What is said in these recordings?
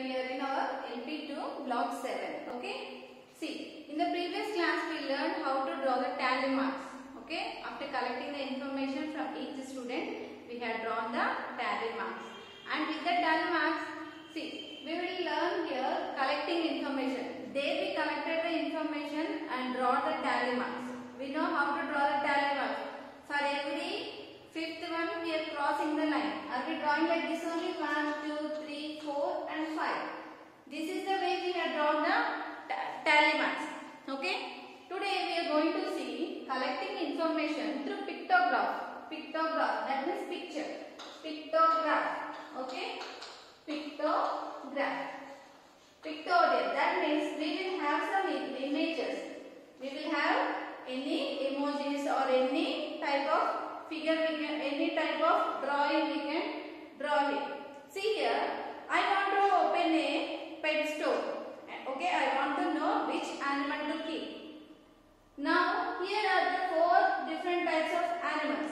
we are in our LP2 block 7. Okay. See, in the previous class we learned how to draw the tally marks. Okay. After collecting the information from each student, we had drawn the tally marks. And with the tally marks, see, we will learn here collecting information. There we collected the information and draw the tally marks. We know how to draw the tally marks. For every fifth one we are crossing the line. Are we drawing like this only? 1, 2, 3, 4 and 5. This is the way we have drawn the tally marks. Okay. Today we are going to see collecting information through pictograph. Pictograph, that means picture. Pictograph. Okay. Pictograph. Pictorial, that means we will have some images. We will have any emojis or any type of figure, any type of drawing we can draw it. See here, I want to open a pet store. Okay, I want to know which animal to keep. Now, here are the 4 different types of animals.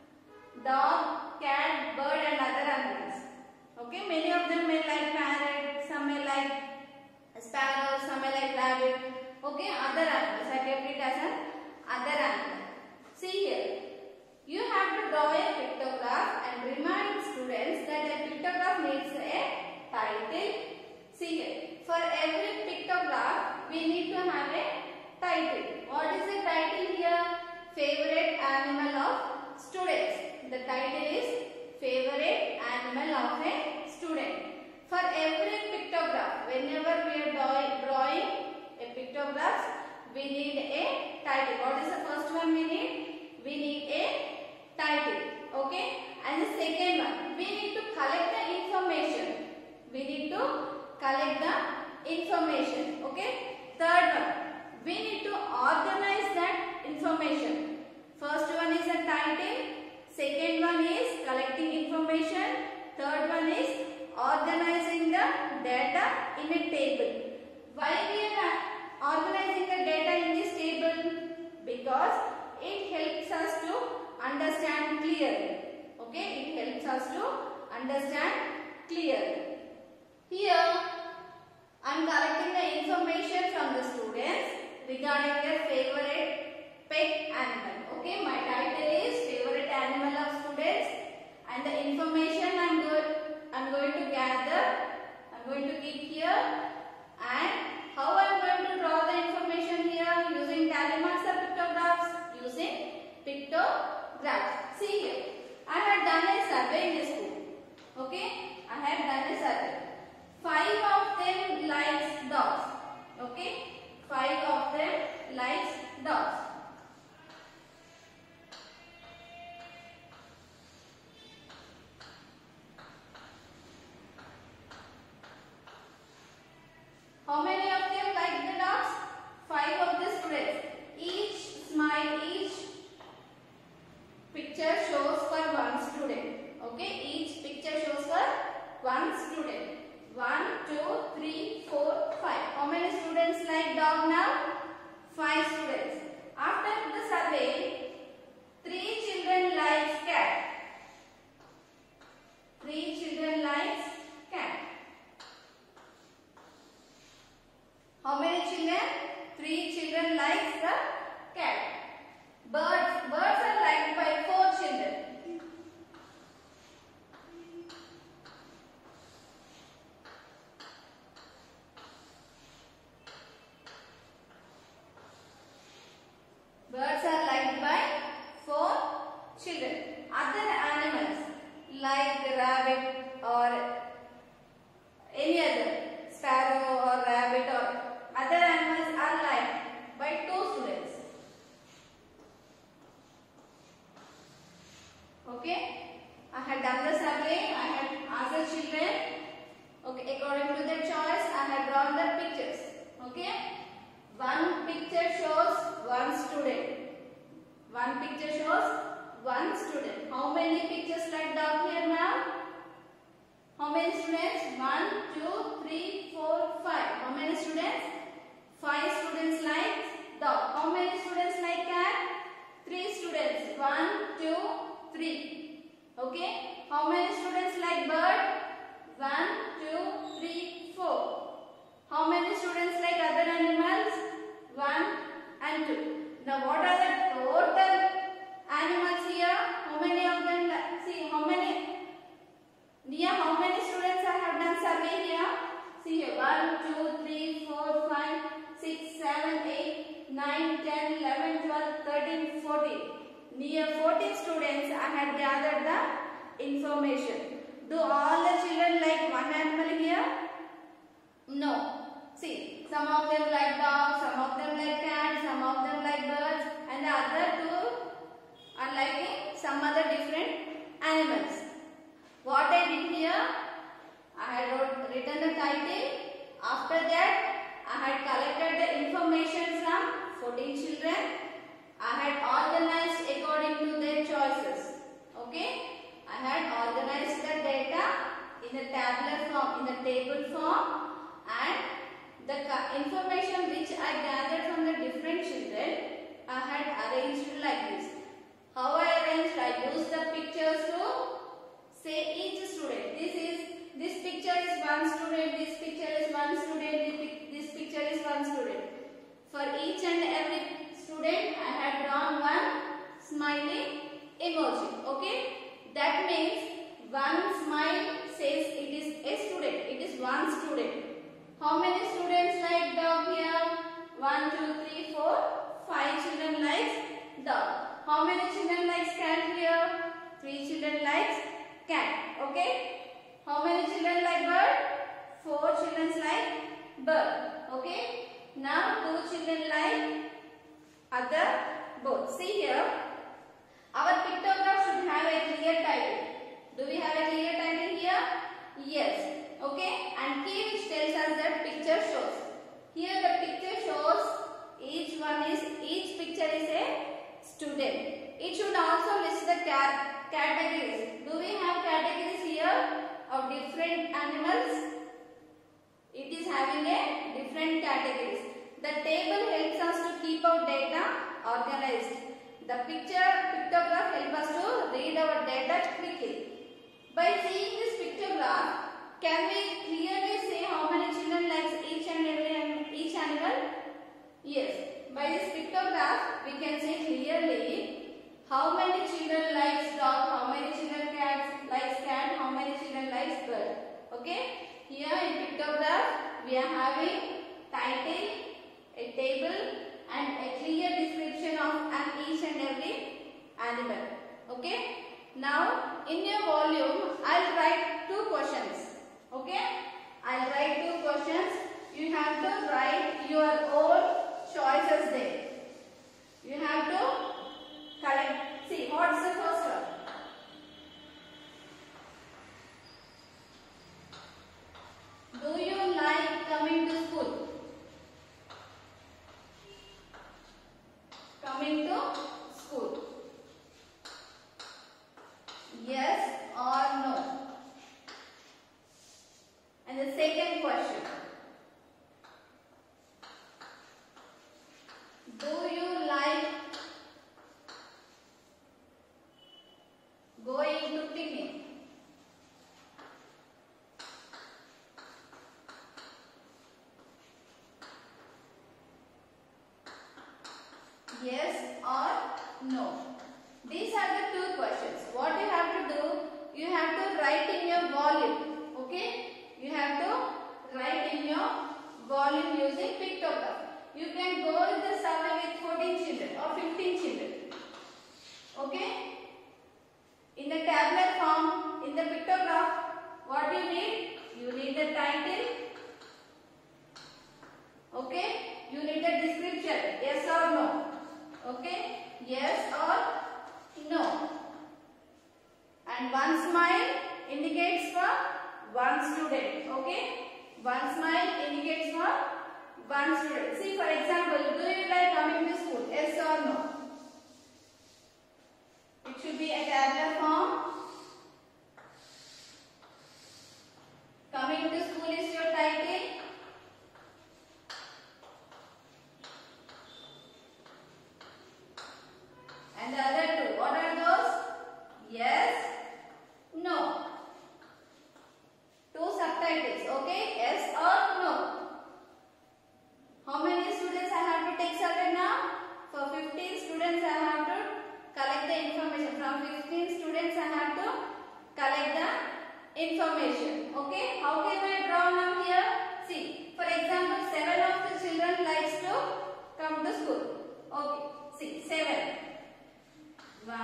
Dog, cat, bird and other animals. Okay, many of them may like parrot, some may like sparrow, some may like rabbit. Okay, other animals. I kept it as an other animal. See here. You have to draw a pictograph and remind students that a pictograph needs a title. See here. For every pictograph, we need to have a title. What is the title here? Favorite animal of students. The title is favorite animal of a student. For every pictograph, whenever we are drawing a pictograph, we need a title. What is the first one we need? We need a title. Okay. And the second one, we need to collect the information. We need to collect the information. Okay. Third one, we need to organize that information. First one is a title. Second one is collecting information. Third one is organizing the data in a table. Why we are organizing the data in this table? Because it helps us to understand clearly. Okay, it helps us to understand clearly. Here, I am collecting the information from the students regarding their favorite pet animal. Okay, my title is favorite animal of students, and the information I am going to gather, I am going to keep here, and how I am going to draw the information here using tally marks or pictographs? Using pictographs. See here, I had done a survey in the school. Okay, I had done a survey. 5 of them likes dogs. Okay, 5 of them likes dogs. How many of them like the dogs? 5 of the students. Each smile, each picture shows for one student. Okay, each picture shows for one student. 1, 2, 3, 4, 5. How many students like dog now? 5 students. After the survey, 3 children likes cat. 3 children likes cat. How many children? 3 children likes the cat. Birds are liked by 4 children. Birds are liked by 4 children. Other animals like rabbit or any other sparrow or rabbit or other animals are liked by 2 students. Okay, I had done the survey. I had asked the children. Okay, according to their choice, I had drawn the pictures. Okay, one picture shows one student. One picture shows one student. How many pictures like dog here now? How many students? 1, 2, 3, 4, 5. How many students? 5 students like dog. How many students like cat? 3 students. 1, 2, 3. Okay. How many students like bird? 1, 2, 3, 4. near 14 students I had gathered the information. Do all the children like one animal here? No. See, some of them like dogs, some of them like cats, some of them like birds, and the other two are liking some other different animals. What I did here, I had written the title. After that, I had collected the information from 14 children. I had organized according to their choices. Okay, I had organized the data in the tabular form, in the table form, and the information which I gathered from the different children, I had arranged like this. How I arranged? I used the pictures to say each student. This picture is one student. This picture is one student. This picture is one student. For each and every student, I had drawn one smiling emoji. Okay, that means one smile says it is a student. It is one student. How many students like dog here? 1, 2, 3, 4, 5 children likes dog. How many children likes cat here? 3 children likes cat. Okay. How many children like bird? 4 children like bird. Okay. Now 2 children like other both. See here. Our pictograph should have a clear title. Do we have a clear title here? Yes. Okay, and key which tells us that picture shows. Here the picture shows each picture is a student. It should also list the categories. Do we have categories here of different animals? It is having a different categories. The table helps us to keep our data organized. The pictograph helps us to read our data quickly. By seeing this pictograph, can we clearly say how many children likes each animal? Yes. By this pictograph, we can say clearly how many children likes dog, how many children likes cat, how many children likes bird. Okay. Here in pictograph, we are having title, a table, and a clear description of each and every animal. Okay. Now, in your volume, I'll write 2 questions. Okay, I'll write 2 questions. You have to write your own choices there. You have to collect. See, what's the first one? Do you like coming to school? Coming to school. Yes or no? And the second question. Do you like going to picnic? Yes or no? These are the 2 questions. What you have to do, you have to write in your volume. Okay? You have to write in your volume using pictograph. You can go with the survey with 14 children or 15 children. Okay? In the tabular form, in the pictograph, what you need? You need the title. Okay? You need a description. Yes or no? Okay? Yes or no? And one smile indicates for one student. Okay? One smile indicates for one student. See, for example, do you like coming to school? Yes or no? It should be a tabular form. Coming to school is your title. And the other 2, what are those? Yes, no. 2 subtitles, okay? Yes or no? How many students I have to take survey now? For 15 students I have to collect the information. From 15 students I have to collect the information. Okay? How can I draw now here? See, for example, 7 of the children likes to come to school. Okay, see, 7. 1,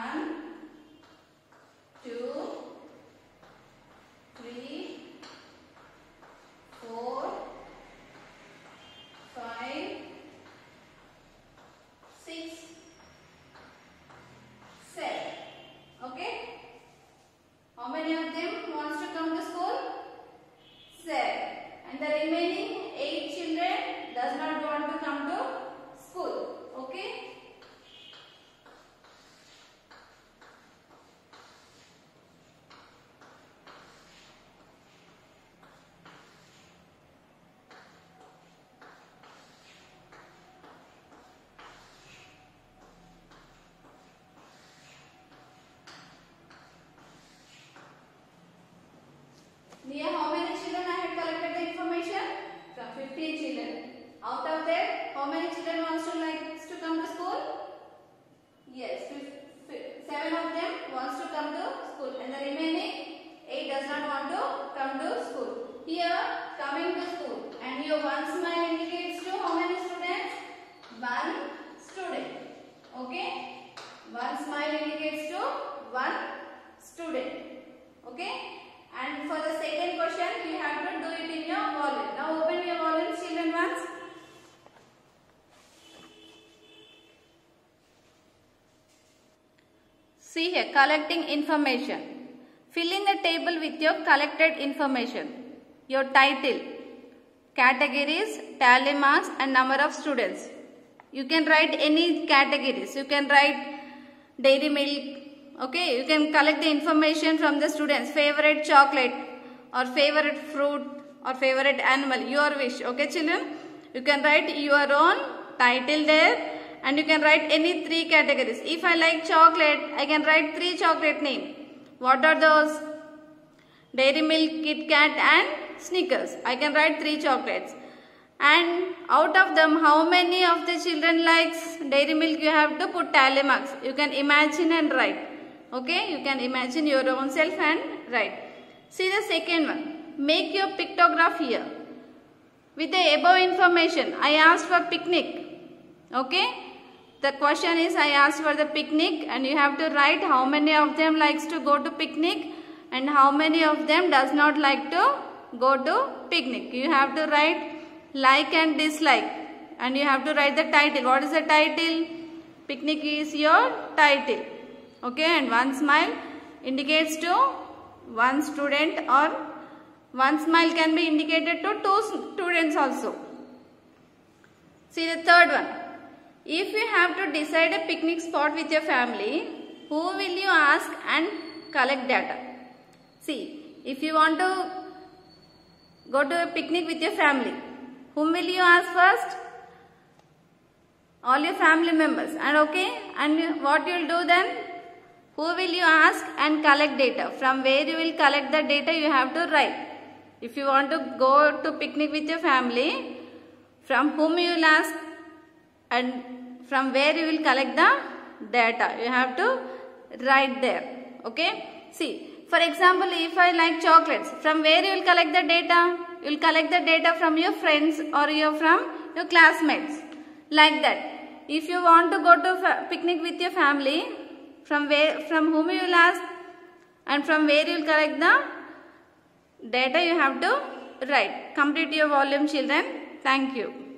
Near how many children I had collected the information? From 15 children. Out of that, how many children wants to come to school? Yes, 7 of them wants to come to school, and the remaining 8 does not want to come to school. Here, coming to school, and your one smile indicates to how many students? 1 student. Okay, one smile indicates to 1 student. Okay, and for the second question, you have to do it in your volume. Now open your volume, children, once. See here, collecting information. Fill in the table with your collected information. Your title, categories, tally marks and number of students. You can write any categories. You can write dairy milk. Okay, you can collect the information from the students. Favorite chocolate or favorite fruit or favorite animal. Your wish. Okay, children. You can write your own title there. And you can write any 3 categories. If I like chocolate, I can write 3 chocolate name. What are those? Dairy Milk, Kit Kat and Snickers. I can write 3 chocolates. And out of them, how many of the children likes Dairy Milk? You have to put tally marks. You can imagine and write. Okay, you can imagine your own self and write. See the second one. Make your pictograph here. With the above information, I asked for picnic. Okay. The question is, I asked for the picnic, and you have to write how many of them likes to go to picnic and how many of them does not like to go to picnic. You have to write like and dislike, and you have to write the title. What is the title? Picnic is your title. Okay, and one smile indicates to 1 student, or one smile can be indicated to 2 students also. See the third one. If you have to decide a picnic spot with your family, who will you ask and collect data? See, if you want to go to a picnic with your family, whom will you ask first? All your family members. And okay, and what you will do then? Who will you ask and collect data? From where you will collect the data, you have to write. If you want to go to picnic with your family, from whom you will ask and from where you will collect the data, you have to write there. Okay. See, for example, if I like chocolates, from where you will collect the data? You will collect the data from your friends or from your classmates. Like that. If you want to go to picnic with your family, from whom you will ask and from where you will collect the data, you have to write. Complete your volume, children. Thank you.